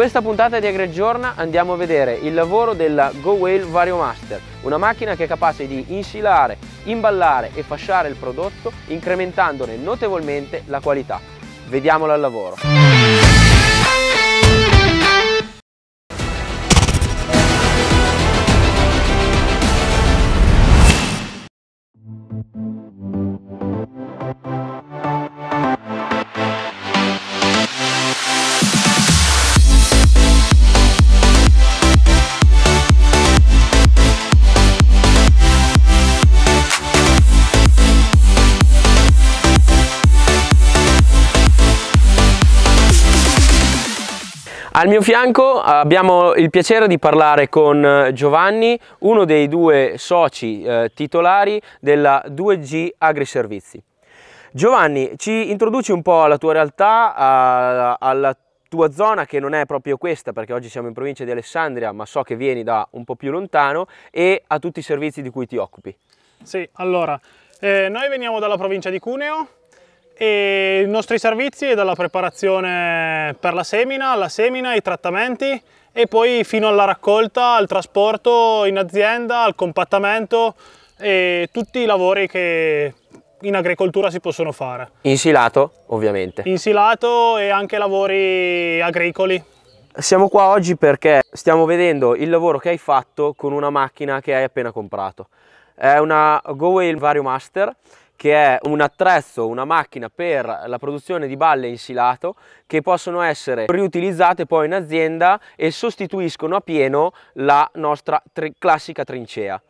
questa puntata di AgriAggiorna andiamo a vedere il lavoro della Go Whale VarioMaster, una macchina che è capace di insilare, imballare e fasciare il prodotto, incrementandone notevolmente la qualità. Vediamola al lavoro. Al mio fianco abbiamo il piacere di parlare con Giovanni, uno dei due soci titolari della 2G Agriservizi. Giovanni, ci introduci un po' alla tua realtà, alla tua zona, che non è proprio questa perché oggi siamo in provincia di Alessandria, ma so che vieni da un po' più lontano, e a tutti i servizi di cui ti occupi. Sì, allora, noi veniamo dalla provincia di Cuneo. E i nostri servizi è dalla preparazione per la semina, i trattamenti e poi fino alla raccolta, al trasporto in azienda, al compattamento e tutti i lavori che in agricoltura si possono fare. Insilato, ovviamente. Insilato e anche lavori agricoli. Siamo qua oggi perché stiamo vedendo il lavoro che hai fatto con una macchina che hai appena comprato. È una Go Whale VarioMaster, che è un attrezzo, una macchina per la produzione di balle insilato che possono essere riutilizzate poi in azienda e sostituiscono a pieno la nostra classica trincea.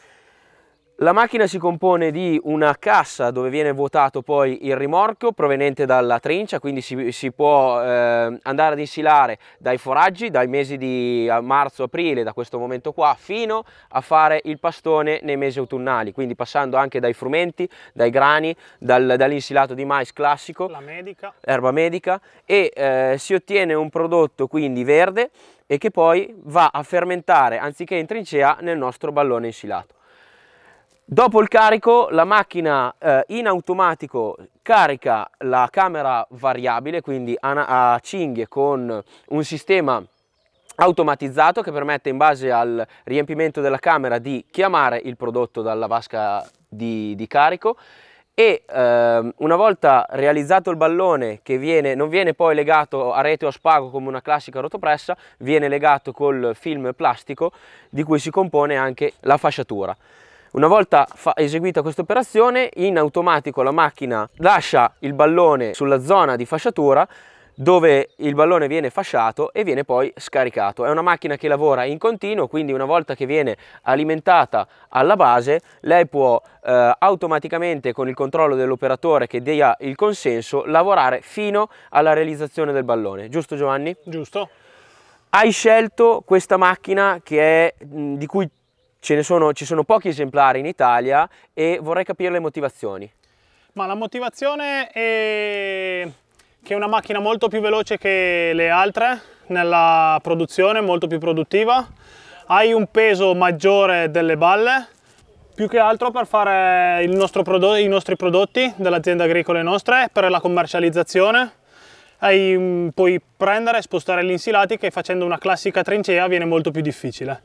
La macchina si compone di una cassa dove viene vuotato poi il rimorchio proveniente dalla trincia, quindi si può andare ad insilare dai foraggi, dai mesi di marzo-aprile, da questo momento qua, fino a fare il pastone nei mesi autunnali, quindi passando anche dai frumenti, dai grani, dall'insilato di mais classico, erba medica, e si ottiene un prodotto quindi verde e che poi va a fermentare anziché in trincea nel nostro ballone insilato. Dopo il carico la macchina in automatico carica la camera variabile, quindi a cinghie con un sistema automatizzato che permette, in base al riempimento della camera, di chiamare il prodotto dalla vasca di carico, e una volta realizzato il ballone, che non viene poi legato a rete o a spago come una classica rotopressa, viene legato col film plastico di cui si compone anche la fasciatura. Una volta eseguita questa operazione, in automatico la macchina lascia il ballone sulla zona di fasciatura dove il ballone viene fasciato e viene poi scaricato. È una macchina che lavora in continuo, quindi una volta che viene alimentata alla base, lei può automaticamente, con il controllo dell'operatore che dia il consenso, lavorare fino alla realizzazione del ballone. Giusto, Giovanni? Giusto. Hai scelto questa macchina di cui ci sono pochi esemplari in Italia, e vorrei capire le motivazioni. Ma la motivazione è che è una macchina molto più veloce che le altre nella produzione, molto più produttiva, hai un peso maggiore delle balle, più che altro per fare i nostri prodotti delle aziende agricole nostre, per la commercializzazione. Puoi prendere e spostare gli insilati, che facendo una classica trincea viene molto più difficile.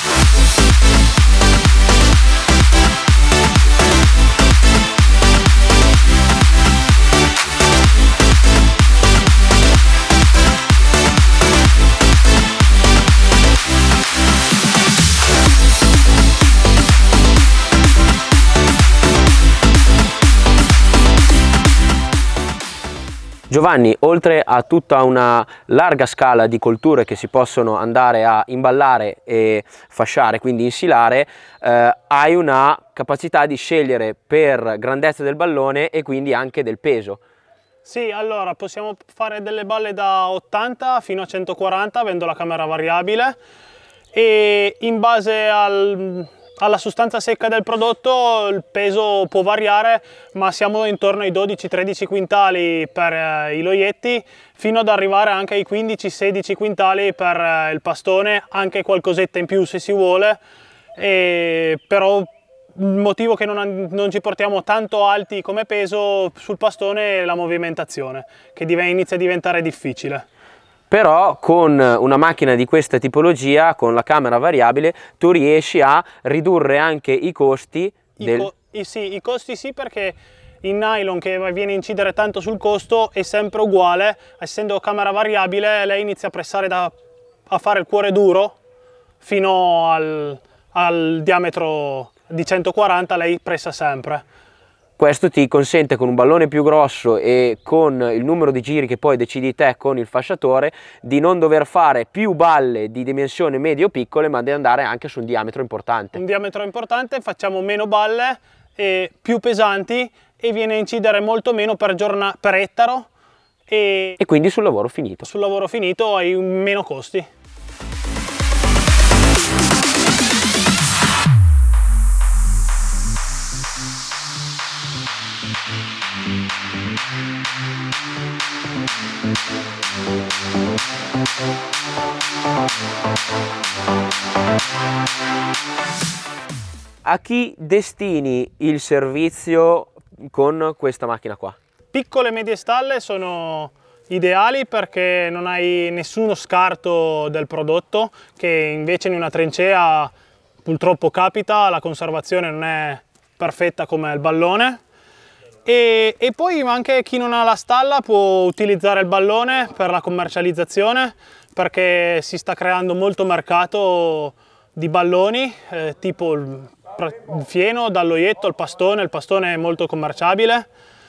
Giovanni, oltre a tutta una larga scala di colture che si possono andare a imballare e fasciare, quindi insilare, hai una capacità di scegliere per grandezza del ballone e quindi anche del peso. Sì, allora possiamo fare delle balle da 80 fino a 140 avendo la camera variabile, e in base alla sostanza secca del prodotto il peso può variare, ma siamo intorno ai 12-13 quintali per i loietti, fino ad arrivare anche ai 15-16 quintali per il pastone, anche qualcosetta in più se si vuole, però il motivo che non ci portiamo tanto alti come peso sul pastone è la movimentazione, che inizia a diventare difficile. Però con una macchina di questa tipologia, con la camera variabile, tu riesci a ridurre anche i costi. I costi sì, perché il nylon, che viene a incidere tanto sul costo, è sempre uguale. Essendo camera variabile, lei inizia a pressare a fare il cuore duro fino al diametro di 140, lei pressa sempre. Questo ti consente, con un ballone più grosso e con il numero di giri che poi decidi te con il fasciatore, di non dover fare più balle di dimensione medio piccole, ma di andare anche su un diametro importante. Un diametro importante, facciamo meno balle e più pesanti, e viene a incidere molto meno per ettaro, e quindi sul lavoro finito. Sul lavoro finito hai meno costi. A chi destini il servizio con questa macchina qua? Piccole e medie stalle sono ideali perché non hai nessuno scarto del prodotto, che invece in una trincea purtroppo capita, la conservazione non è perfetta come il ballone. E poi anche chi non ha la stalla può utilizzare il ballone per la commercializzazione, perché si sta creando molto mercato di balloni, tipo il fieno, dall'oietto al pastone. Il pastone è molto commerciabile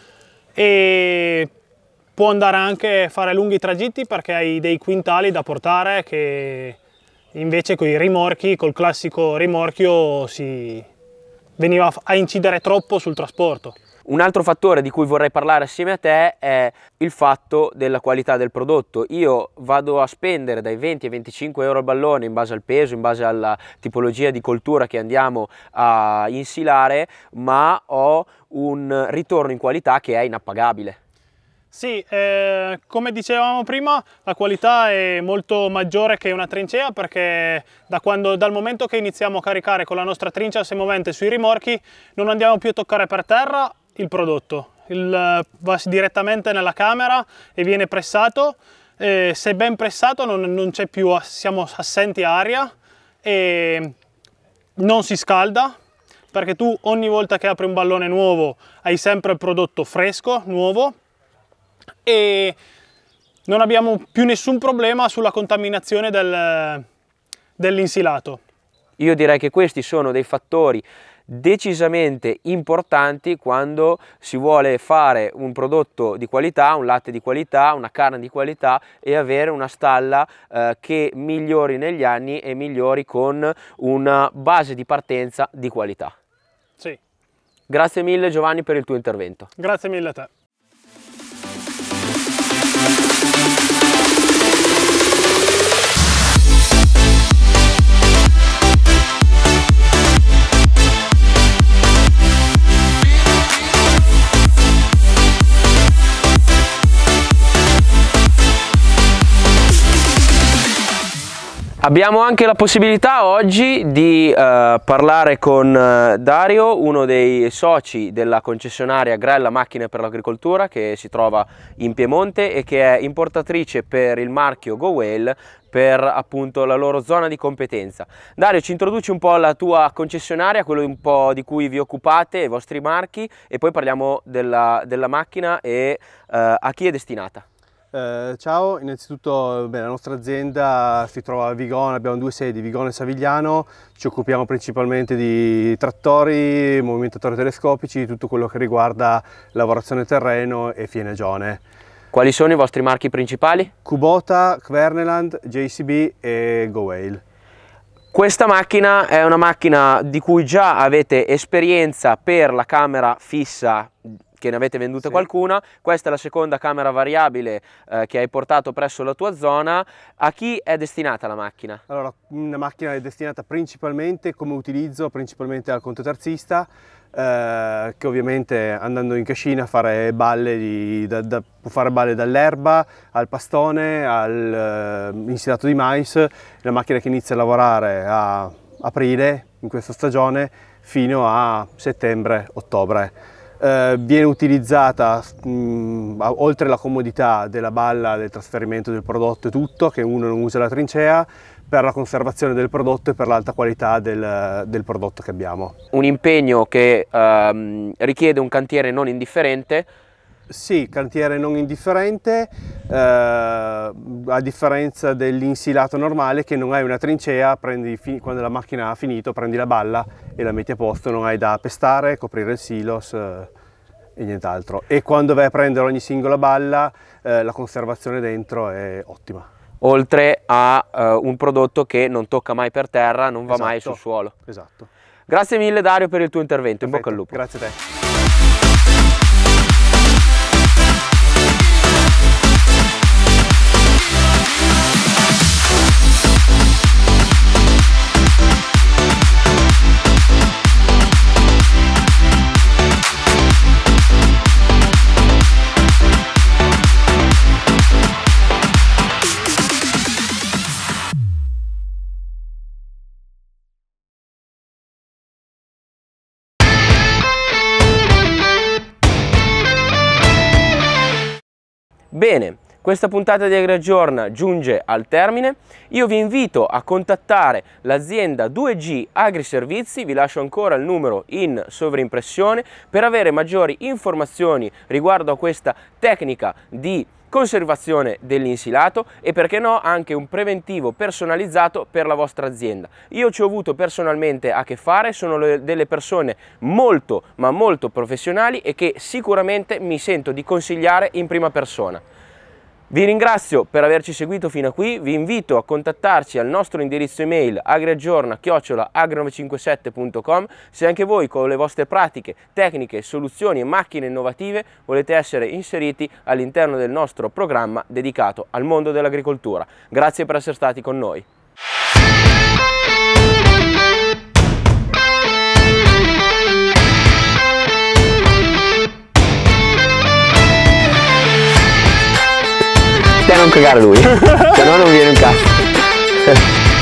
e può andare anche a fare lunghi tragitti, perché hai dei quintali da portare, che invece con i rimorchi, col classico rimorchio, si veniva a incidere troppo sul trasporto. Un altro fattore di cui vorrei parlare assieme a te è il fatto della qualità del prodotto. Io vado a spendere dai 20 ai 25 euro al ballone, in base al peso, in base alla tipologia di coltura che andiamo a insilare, ma ho un ritorno in qualità che è inappagabile. Sì, come dicevamo prima, la qualità è molto maggiore che una trincea, perché dal momento che iniziamo a caricare con la nostra trincia semovente sui rimorchi, non andiamo più a toccare per terra il prodotto. Va direttamente nella camera e viene pressato. Se ben pressato non c'è più, siamo assenti aria e non si scalda, perché tu ogni volta che apri un ballone nuovo hai sempre il prodotto fresco, nuovo, e non abbiamo più nessun problema sulla contaminazione dell'insilato. Io direi che questi sono dei fattori decisamente importanti quando si vuole fare un prodotto di qualità, un latte di qualità, una carne di qualità, e avere una stalla che migliori negli anni e migliori con una base di partenza di qualità. Sì. Grazie mille Giovanni per il tuo intervento. Grazie mille a te. Abbiamo anche la possibilità oggi di parlare con Dario, uno dei soci della concessionaria Grella Macchine per l'Agricoltura, che si trova in Piemonte e che è importatrice per il marchio Go Whale per appunto la loro zona di competenza. Dario, ci introduci un po' la tua concessionaria, quello un po' di cui vi occupate, i vostri marchi, e poi parliamo della macchina e a chi è destinata. Ciao, innanzitutto la nostra azienda si trova a Vigone, abbiamo due sedi, Vigone e Savigliano. Ci occupiamo principalmente di trattori, movimentatori telescopici, tutto quello che riguarda lavorazione terreno e fienegione. Quali sono i vostri marchi principali? Kubota, Kverneland, JCB e Go Whale. Questa macchina è una macchina di cui già avete esperienza per la camera fissa, che ne avete vendute qualcuna. Questa è la seconda camera variabile che hai portato presso la tua zona. A chi è destinata la macchina? Allora, una macchina è destinata principalmente come utilizzo, principalmente al contoterzista, che ovviamente andando in cascina fare balle può fare balle dall'erba al pastone all'insilato di mais. È una macchina che inizia a lavorare a aprile in questa stagione fino a settembre-ottobre. viene utilizzata oltre la comodità della balla, del trasferimento del prodotto e tutto, che uno non usa la trincea, per la conservazione del prodotto e per l'alta qualità del prodotto che abbiamo. Un impegno che richiede un cantiere non indifferente. Sì, cantiere non indifferente, a differenza dell'insilato normale, che non hai una trincea, quando la macchina ha finito prendi la balla e la metti a posto, non hai da pestare, coprire il silos e nient'altro. E quando vai a prendere ogni singola balla la conservazione dentro è ottima. Oltre a un prodotto che non tocca mai per terra, non va mai sul suolo. Esatto. Grazie mille Dario per il tuo intervento, Perfetto. in bocca al lupo. Grazie a te. Bene, questa puntata di AgriAggiorna giunge al termine. Io vi invito a contattare l'azienda 2G Agriservizi, vi lascio ancora il numero in sovraimpressione per avere maggiori informazioni riguardo a questa tecnica di conservazione dell'insilato e, perché no, anche un preventivo personalizzato per la vostra azienda. Io ci ho avuto personalmente a che fare, sono delle persone molto ma molto professionali e che sicuramente mi sento di consigliare in prima persona. Vi ringrazio per averci seguito fino a qui, vi invito a contattarci al nostro indirizzo email agriaggiorna@agri957.com se anche voi con le vostre pratiche, tecniche, soluzioni e macchine innovative volete essere inseriti all'interno del nostro programma dedicato al mondo dell'agricoltura. Grazie per essere stati con noi. Non cagare lui, se no non viene in casa.